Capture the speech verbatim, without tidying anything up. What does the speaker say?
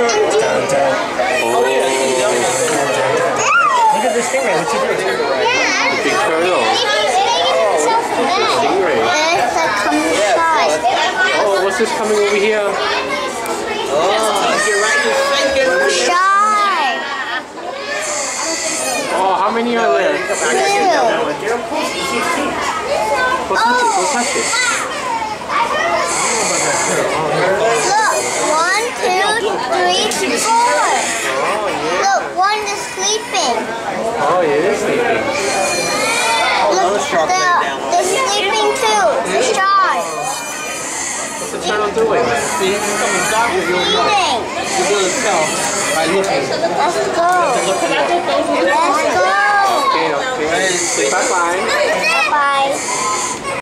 Oh, yeah. Look at this stingray. What's it doing? The big turtle. Stingray. There's a coming shark. Oh, what's this coming over here? Shark. Oh, how many are there? Two. Go touch it, go touch it. Look, one, two, three, four. Look, one is sleeping. Oh, it is sleeping. Look, they're, they're sleeping too. The shark. What's the turtle doing? Eating. You'll be able to tell by looking. Let's go. Let's go. Okay, okay. Say bye-bye. Bye-bye.